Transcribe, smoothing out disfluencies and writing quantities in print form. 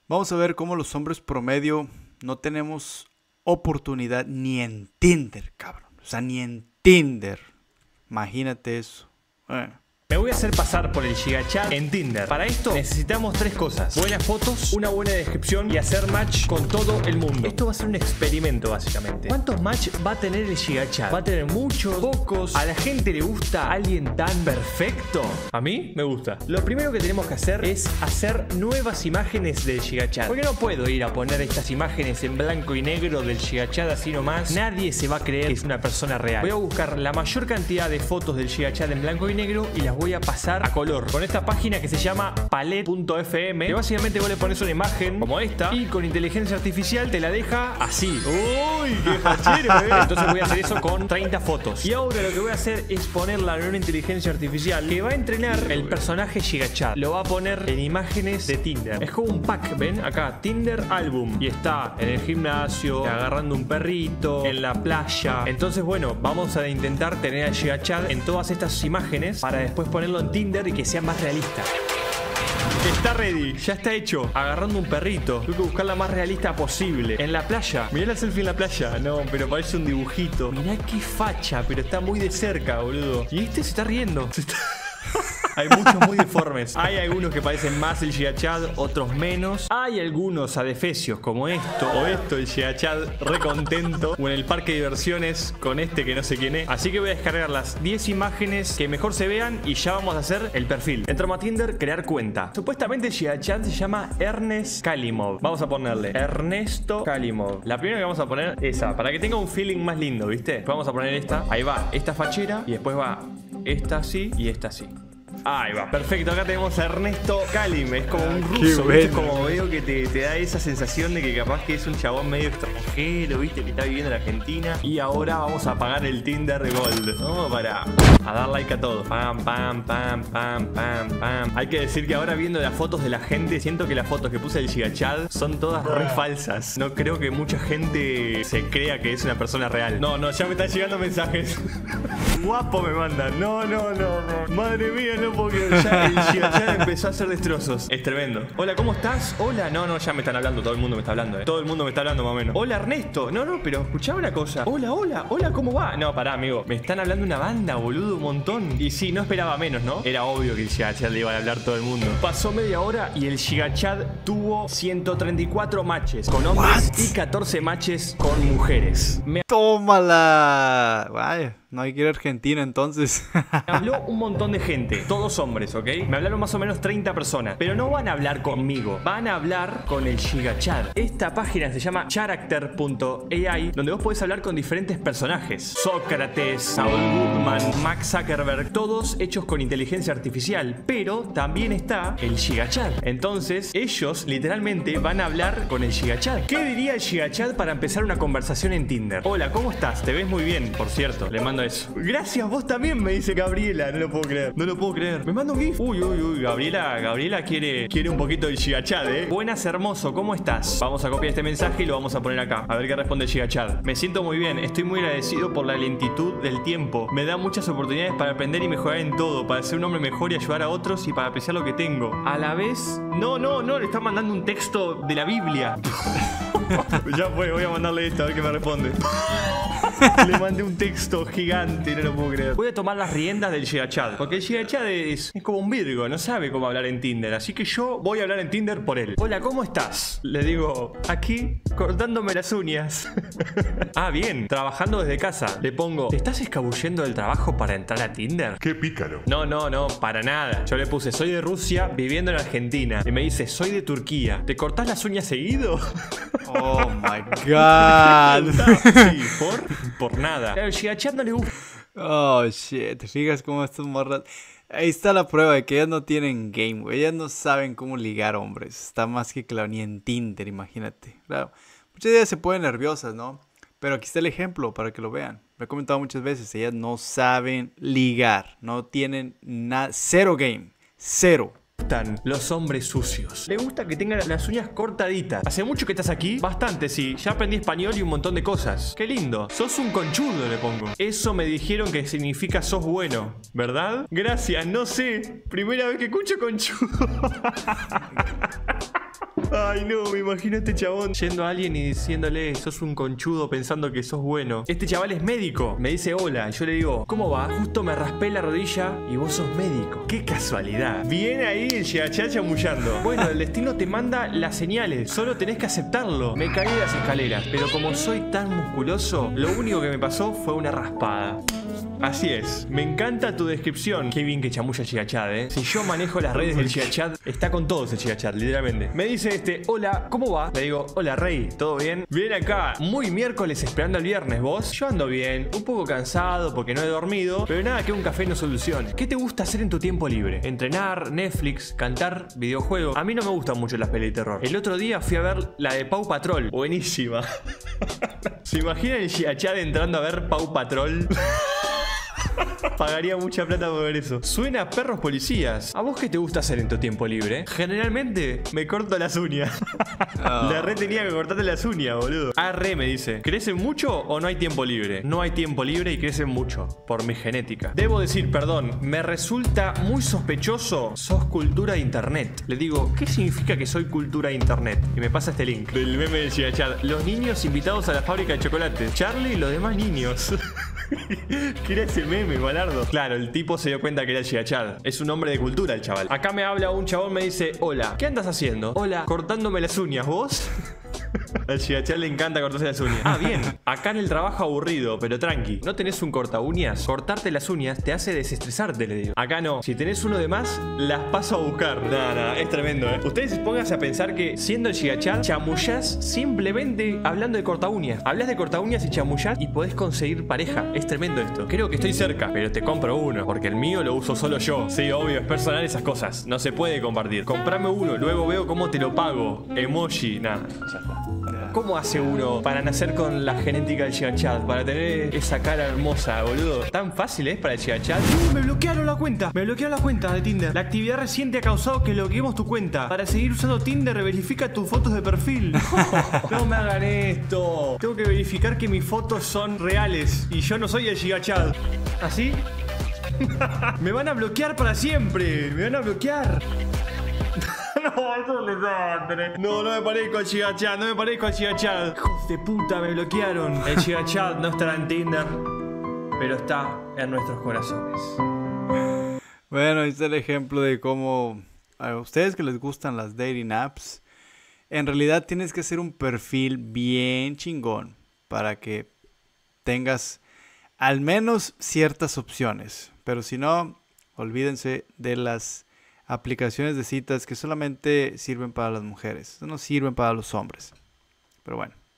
Vamos a ver cómo los hombres promedio no tenemos oportunidad ni en Tinder, cabrón. O sea, ni en Tinder. Imagínate eso. Me voy a hacer pasar por el GigaChat en Tinder. Para esto necesitamos tres cosas: buenas fotos, una buena descripción y hacer match con todo el mundo. Esto va a ser un experimento básicamente. ¿Cuántos match va a tener el GigaChat? ¿Va a tener muchos? ¿Pocos? ¿A la gente le gusta alguien tan perfecto? A mí me gusta. Lo primero que tenemos que hacer es hacer nuevas imágenes del GigaChat. Porque no puedo ir a poner estas imágenes en blanco y negro del GigaChat así nomás. Nadie se va a creer que es una persona real. Voy a buscar la mayor cantidad de fotos del GigaChat en blanco y negro y las voy a pasar a color con esta página que se llama palette.fm, que básicamente vos le pones una imagen como esta y con inteligencia artificial te la deja así. ¡Uy, qué fachero! Entonces voy a hacer eso con 30 fotos. Y ahora lo que voy a hacer es ponerla en una inteligencia artificial que va a entrenar el personaje GigaChat. Lo va a poner en imágenes de Tinder. Es como un pack, ¿ven? Acá, Tinder Album. Y está en el gimnasio, agarrando un perrito, en la playa. Entonces, bueno, vamos a intentar tener al GigaChat en todas estas imágenes para después ponerlo en Tinder y que sea más realista. Está ready, ya está hecho. Agarrando un perrito. Tengo que buscar la más realista posible. En la playa. Mirá la selfie en la playa. No, pero parece un dibujito. Mirá qué facha, pero está muy de cerca, boludo. Y este se está riendo. Hay muchos muy deformes. Hay algunos que parecen más el GigaChat, otros menos. Hay algunos adefesios como esto o esto, el GigaChat re contento. O en el parque de diversiones con este que no sé quién es. Así que voy a descargar las 10 imágenes que mejor se vean y ya vamos a hacer el perfil. Entramos a Tinder, crear cuenta. Supuestamente el GigaChat se llama Ernest Kalimov. Vamos a ponerle Ernesto Kalimov. La primera que vamos a poner es esa, para que tenga un feeling más lindo, ¿viste? Después vamos a poner esta. Ahí va, esta fachera. Y después va esta así y esta así. Ahí va, perfecto, acá tenemos a Ernesto Kalim. Es como un ruso, ¿viste? Es como veo que te da esa sensación de que capaz que es un chabón medio extranjero, ¿viste? Que está viviendo en Argentina. Y ahora vamos a pagar el Tinder Gold, ¿no? Para dar like a todo. Pam, pam, pam, pam, pam, pam. Hay que decir que ahora viendo las fotos de la gente, siento que las fotos que puse del GigaChat son todas re falsas. No creo que mucha gente se crea que es una persona real. No, ya me están llegando mensajes. Guapo me mandan. No. Madre mía, no puedo creer. Ya el GigaChat empezó a hacer destrozos. Es tremendo. Hola, ¿cómo estás? Hola, no, ya me están hablando. Todo el mundo me está hablando, Todo el mundo me está hablando más o menos. Hola, Ernesto. No, pero escuchaba una cosa. Hola, ¿cómo va? No, pará, amigo. Me están hablando una banda, boludo, un montón. Y sí, no esperaba menos, ¿no? Era obvio que el GigaChat le iba a hablar todo el mundo. Pasó media hora y el GigaChat tuvo 134 matches con hombres y 14 matches con mujeres. ¡Tómala! Vaya, no hay que ir a Argentina entonces. Me habló un montón de gente, todos hombres, ¿ok? Me hablaron más o menos 30 personas. Pero no van a hablar conmigo, van a hablar con el GigaChat. Esta página se llama character.ai, donde vos podés hablar con diferentes personajes: Sócrates, Saul Goodman, Max Zuckerberg, todos hechos con inteligencia artificial. Pero también está el GigaChat. Entonces ellos literalmente van a hablar con el GigaChat. ¿Qué diría el GigaChat para empezar una conversación en Tinder? Hola, ¿cómo estás? Te ves muy bien, por cierto. Le mando eso. Gracias, vos también, me dice Gabriela. No lo puedo creer. Me manda un gif. Uy, Gabriela quiere un poquito del GigaChat, Buenas, hermoso, ¿cómo estás? Vamos a copiar este mensaje y lo vamos a poner acá. A ver qué responde el GigaChat. Me siento muy bien, estoy muy agradecido por la lentitud del tiempo. Me da muchas oportunidades para aprender y mejorar en todo, para ser un hombre mejor y ayudar a otros y para apreciar lo que tengo. A la vez... No, le está mandando un texto de la Biblia. Ya fue, voy a mandarle esto a ver qué me responde. Le mandé un texto gigante, no lo puedo creer. Voy a tomar las riendas del GigaChat, porque el GigaChat es como un virgo, no sabe cómo hablar en Tinder. Así que yo voy a hablar en Tinder por él. Hola, ¿cómo estás? Le digo, aquí, cortándome las uñas. Ah, bien, trabajando desde casa. Le pongo, ¿te estás escabullendo del trabajo para entrar a Tinder? ¡Qué pícaro! No, para nada. Yo le puse, soy de Rusia, viviendo en Argentina. Y me dice, soy de Turquía. ¿Te cortás las uñas seguido? Oh my god. Sí, por nada. El GigaChat no le gusta. Oh shit, ¿te fijas cómo estas morras? Ahí está la prueba de que ellas no tienen game, güey. Ellas no saben cómo ligar hombres. Está más que claro, ni en Tinder, imagínate. Claro, muchas de ellas se ponen nerviosas, ¿no? Pero aquí está el ejemplo para que lo vean. Me he comentado muchas veces, ellas no saben ligar. No tienen nada, cero game, cero. Los hombres sucios. Le gusta que tengan las uñas cortaditas. ¿Hace mucho que estás aquí? Bastante, sí. Ya aprendí español y un montón de cosas. Qué lindo. Sos un conchudo, le pongo. Eso me dijeron que significa sos bueno, ¿verdad? Gracias, no sé. Primera vez que escucho conchudo. Ay, no, me imagino a este chabón yendo a alguien y diciéndole, sos un conchudo pensando que sos bueno. Este chaval es médico, me dice hola. Yo le digo, ¿cómo va? Justo me raspé la rodilla y vos sos médico. ¡Qué casualidad! Viene ahí el Giga chamullando. Bueno, el destino te manda las señales, solo tenés que aceptarlo. Me caí de las escaleras, pero como soy tan musculoso, lo único que me pasó fue una raspada. Así es, me encanta tu descripción. Qué bien que chamulla Gigachat, Si yo manejo las redes del Gigachat, está con todos el Gigachat, literalmente. Me dice hola, ¿cómo va? Le digo, hola Rey, ¿todo bien? Viene acá, muy miércoles esperando el viernes, ¿vos? Yo ando bien, un poco cansado porque no he dormido, pero nada que un café no solucione. ¿Qué te gusta hacer en tu tiempo libre? Entrenar, Netflix, cantar, videojuegos. A mí no me gustan mucho las pelis de terror. El otro día fui a ver la de Paw Patrol, buenísima. ¿Se imaginan el Gigachat entrando a ver Paw Patrol? Pagaría mucha plata por ver eso. Suena a perros policías. ¿A vos qué te gusta hacer en tu tiempo libre? Generalmente me corto las uñas. La re tenía que cortarte las uñas, boludo. Arre me dice, ¿crecen mucho o no hay tiempo libre? No hay tiempo libre y crecen mucho, por mi genética. Debo decir, perdón, me resulta muy sospechoso. Sos cultura de internet. Le digo, ¿qué significa que soy cultura de internet? Y me pasa este link del meme de Gigachat. Los niños invitados a la fábrica de chocolate. Charlie y los demás niños. ¿Qué era ese meme, Balardo? Claro, el tipo se dio cuenta que era el Gigachat. Es un hombre de cultura el chaval. Acá me habla un chabón, me dice, hola, ¿qué andas haciendo? Hola, cortándome las uñas, ¿vos? Al Gigachat le encanta cortarse las uñas. Ah, bien, acá en el trabajo aburrido, pero tranqui. ¿No tenés un corta uñas? Cortarte las uñas te hace desestresarte, le digo. Acá no, si tenés uno de más, las paso a buscar. Nada, es tremendo, Ustedes pónganse a pensar que siendo el Gigachat, chamullás simplemente hablando de corta uñas. Hablas de corta uñas y chamullás y podés conseguir pareja. Es tremendo esto. Creo que estoy cerca, pero te compro uno, porque el mío lo uso solo yo. Sí, obvio, es personal esas cosas. No se puede compartir. Comprame uno, luego veo cómo te lo pago. Emoji, nada, ya está. ¿Cómo hace uno para nacer con la genética del Gigachat? Para tener esa cara hermosa, boludo. ¿Tan fácil es para el Gigachat? Me bloquearon la cuenta. Me bloquearon la cuenta de Tinder. La actividad reciente ha causado que bloqueemos tu cuenta. Para seguir usando Tinder, verifica tus fotos de perfil. No me hagan esto. Tengo que verificar que mis fotos son reales. Y yo no soy el Gigachat. ¿Así? Me van a bloquear para siempre. Me van a bloquear. No, eso es un desastre. No, no me parezco al Gigachat, no me parezco al Gigachat. Hijos de puta, me bloquearon. El Gigachat no estará en Tinder, pero está en nuestros corazones. Bueno, este es el ejemplo de cómo a ustedes que les gustan las dating apps, en realidad tienes que hacer un perfil bien chingón para que tengas al menos ciertas opciones. Pero si no, olvídense de las aplicaciones de citas que solamente sirven para las mujeres, no sirven para los hombres. Pero bueno.